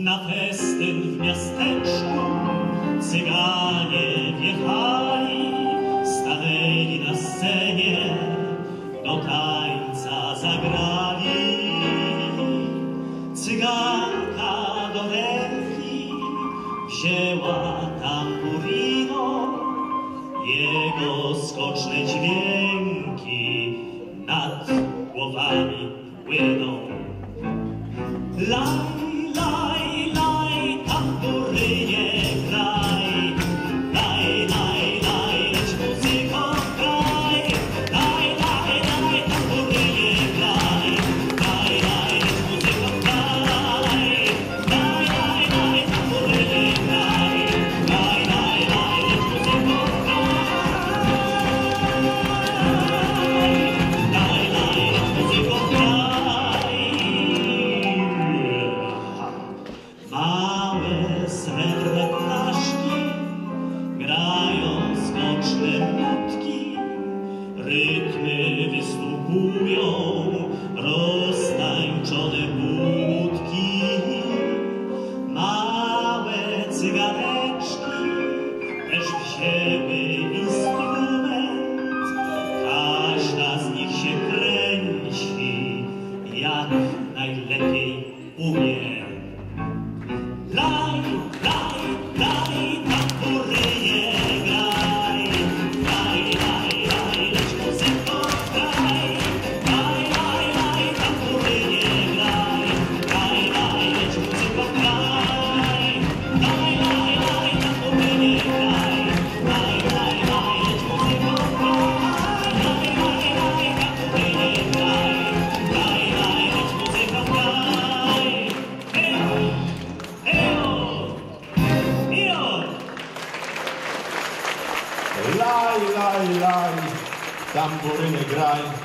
Na festyn w miasteczku cyganie wjechali, stanęli na scenie, do tańca zagrali. Cyganka do ręki wzięła tamburino, jego skoczne dźwięki nad głowami płyną. Laj, laj, laj, tamburynie graj, laj, laj, laj, leć muzyko graj, laj, laj, laj, tamburynie graj, laj, laj, leć muzyko graj, laj, laj, laj, tamburynie graj, laj, laj, laj, leć muzyko graj, laj, laj, leć muzyko graj. Małe srebrne ptaszki grają skoczne nutki, rytmy wystukują roztańczone budki. Małe cyganeczki też wzięły instrument, każda z nich się kręci jak najlepiej umie. Laj, laj, laj, tamburynie graj, laj, laj, laj, leć muzyko graj, laj, laj, laj, tamburynie graj, laj, laj, leć muzyko graj, laj, laj, laj, tamburynie graj, laj, laj, laj, leć muzyko graj, laj, laj, laj, tamburynie graj, laj, laj, leć muzyko graj. Laj, laj, laj, tamburynie graj.